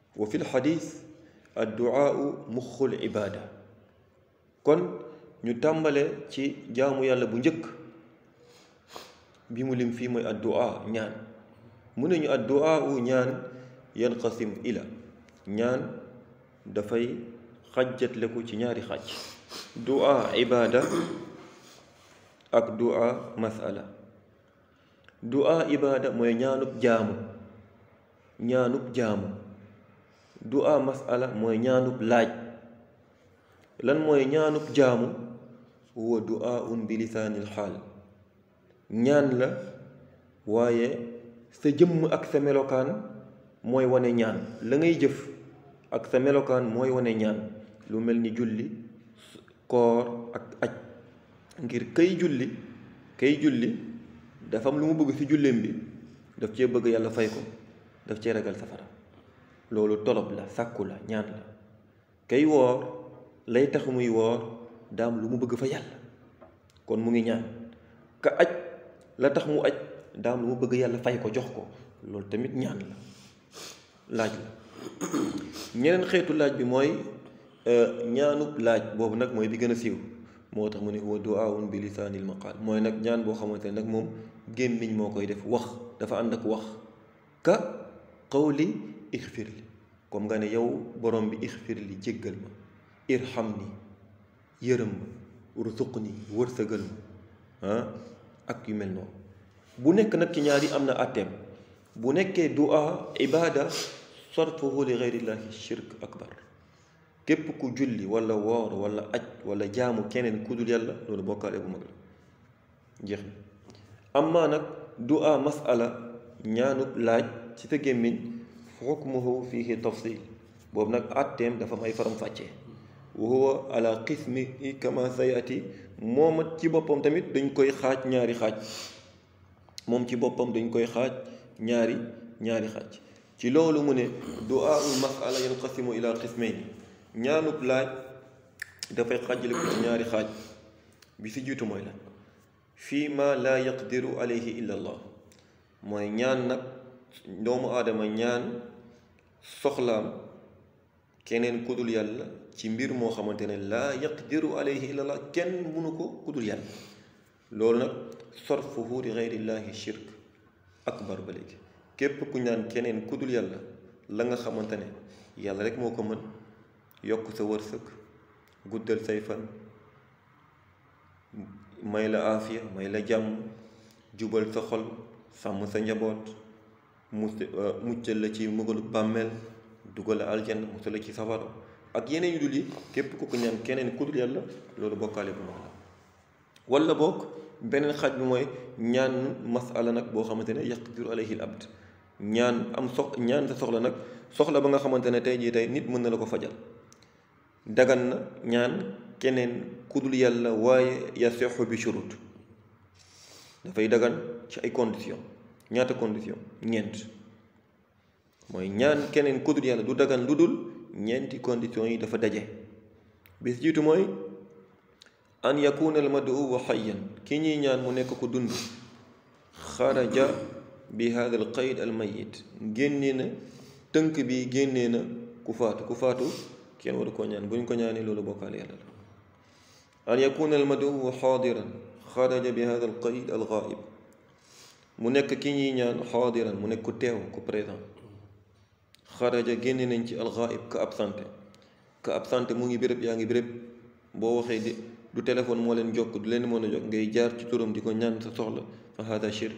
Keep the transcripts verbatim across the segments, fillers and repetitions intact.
وفي الحديث الدعاء مخ العبادة كون ñu tàmbale ci jaamu yàlla bu njëkk bi mu lim fii mooy addu'a ñaan mu ne ñu addu'a u ñaan yanqasim ila ñaan dafay xajjatleku ci ñaari xaaj du'a ibada ak du'a masala du'a ibada mooy ñaanub jaamu ñaanub jaamu du'a masala mooy ñaanub laaj lan mooy ñaanub jaamu huwa du'aun bi lisaanil xaal ñaan la waaye sa jëmm ak sa melokaan mooy wane ñaan la ngay jëf ak sa melokaan mooy wane ñaan lu mel ni julli koor ak aj ngir kay julli kay julli dafa am lu mu bëgg ci julleem bi daf cee bëgg yàlla fay ko daf cee ragal safara loolu tolob la sàkku la ñaan la kay woor lay tax muy woor daam lu mu bëgg fa yàlla kon mu ngi ñaan ka aj la tax mu aj daam lu mu bëgg yàlla fay ko jox ko loolu tamit ñaan la laaj la ñeneen xeetu laaj bi mooy ñaanub laaj boobu nag mooy bi gën a siiw moo tax mu ne huwa du'aun bi lisaanil maqaal mooy nag ñaan boo xamante ne nag moom gémmiñ moo koy def wax dafa ànd ak wax ka qawli ixfir li comme nga ne yow borom bi ixfir li jéggal ma irham ni yërëm ma urzuqni wërsëgal ma ah ak yu mel noonu bu nekk nag ci ñaar yi am na àtteem bu nekkee du'a ibada sarfuhu li gayrillahi shirk akbar képp ku julli wala woor wala aj wala jaamu keneen ku dul yàlla loolu bokkaale bu mag la jeex na amma nag du'a masala ñaanub laaj ci sa gémmiñ xukmuhu fihi tafsil boobu nag àtteem dafa may faram fàccee wa huwa ala qismi kama sayati moom ci boppam tamit dañ koy xaaj ñaari xaaj moom ci boppam dañ koy xaaj ñaari ñaari xaaj ci loolu mu ne du'aul masala yanqasimu ila qismayn ñaanub laaj dafay xaajale ko ci ñaari xaaj bi si jiitu mooy la fii ma laa yaqdiru alayhi illa allah mooy ñaan nag doomu aadama ñaan soxlaam keneen kudul yàlla ci mbir moo xamante ne laa yaqdiru alayhi illa allah kenn mënu ko kudul yàlla loolu nag sarfuhu li gayrillahi shirk akbar ba léegi képp ku ñaan keneen kudul yàlla la nga xamante ne yàlla rek moo ko mën yokk sa wërsëg guddal say fan may la aafiya may la jàmm jubal sa xol sàmm sa njaboot mucc muccal la ci mbugalu bàmmeel dugal la aljanna musal la ci safara ak yeneen yu dul yi képp ku ko ñaan keneen ku dul yàlla loolu bokkaale bu mag la wala bokk beneen xaaj bi mooy ñaan masala nag boo xamante ne yaqdiru alayhi al abd ñaan am sox ñaan sa soxla nag soxla ba nga xamante ne tey jii tey nit mën na la ko fajal dagan na ñaan keneen ku dul yàlla waaye yasixu bi shurut dafay dagan ci ay condition ñaata condition ñeent mooy ñaan keneen ku dul yàlla du dagan lu dul ñeenti condition yi dafa daje bis jiitu mooy an yakuna al mad'u hayyan ki ñuy ñaan mu nekk ko dund xaraja bi hada al qayd al mayit génnee na tënk bi génnee na ku faatu ku faatu kenn waru koo ñaan bu ñu ko ñaanee loolu bokkaale yàlla la an yakuna al mad'u xaadiran xaraja bi hada al qayd al ghaib mu nekk ki ñuy ñaan xaadiran mu nekk ku teew ku présent xaraja génne nañ ci al ghaib ka absenté ka absenté mu ngi béréb yaa ngi béréb boo waxee di du téléphone moo leen jokk du leen mën a jokk ngay jaar ci turam di ko ñaan sa soxla fa hada shirk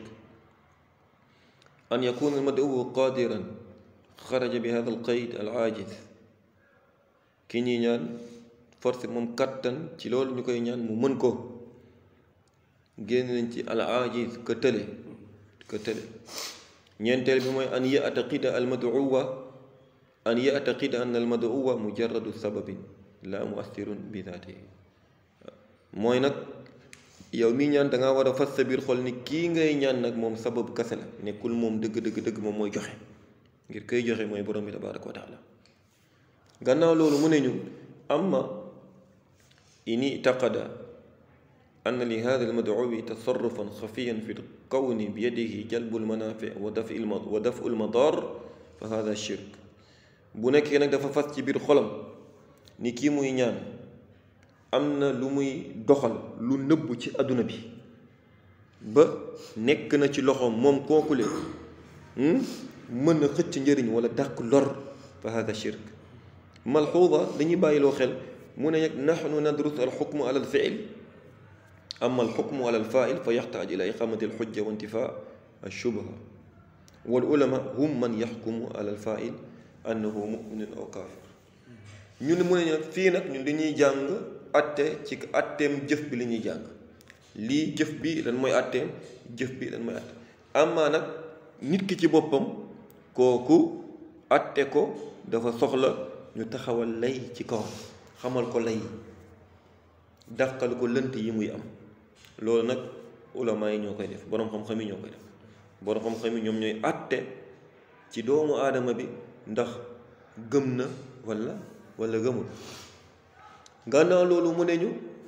an yakuna al mad'u qadiran xaraja bi hada al qayd al ajiz ki ñuy ñaan force moom kattan ci loolu ñu koy ñaan mu mën ko génn nañ ci al ajiz ka tële ka tële ñeenteel bi mooy an ya'taqida al mad'uwa an ya'taqida an al mad'uwa mujarradu sababin la mu'assirun bi dhatihi mooy nag yow mii ñaan dangaa war a fas sa biir xol ni kii ngay ñaan nag moom sabab kase la nekkul moom dëgg dëgg dëgg moom mooy joxe ngir koy joxe mooy borom bi tabaraka wa taala gannaaw loolu mu ne ñu amma ini taqada anna li hada almad'uwi tasarrufan xafiyan fi lkawni bi yadihi jalbu almanafi wa dafi wa dafu almadar fa hada shirk bu nekkee nag dafa fas ci biir xolam ni kii muy ñaan am na lu muy doxal lu nëbb ci àdduna bi ba nekk na ci loxoom moom kookule mën na xëcc njëriñ wala dàq lor fa hada shirk. malxuuda dañuy bàyyiloo xel mu ne nag naxnu nadrus al xukmu ala al fiil ama al xukmu ala al faail fa yaxtaaj ila iqamati al xujja wa intifaa al shubha wal ulama hum man yaxkumu ala al faail annahu muminun aw kaafir. ñu ne mu ne nag fii nag ñun dañuy jàng atte ci atteem jëf bi la ñuy jàng lii jëf bi lan mooy atteem jëf bi lan mooy atte. amaa nag nit ki ci boppam kooku atte ko dafa soxla ñu taxawal lay ci kaw xamal ko lay dàqal ko lënt yi muy am. loolu nag ulama yi ñoo koy def boroom xam-xam yi ñoo koy def boroom xam-xam yi ñoom ñooy atte ci doomu aadama bi ndax gëm na walla walla gëmul. gannaaw loolu mu ne ñu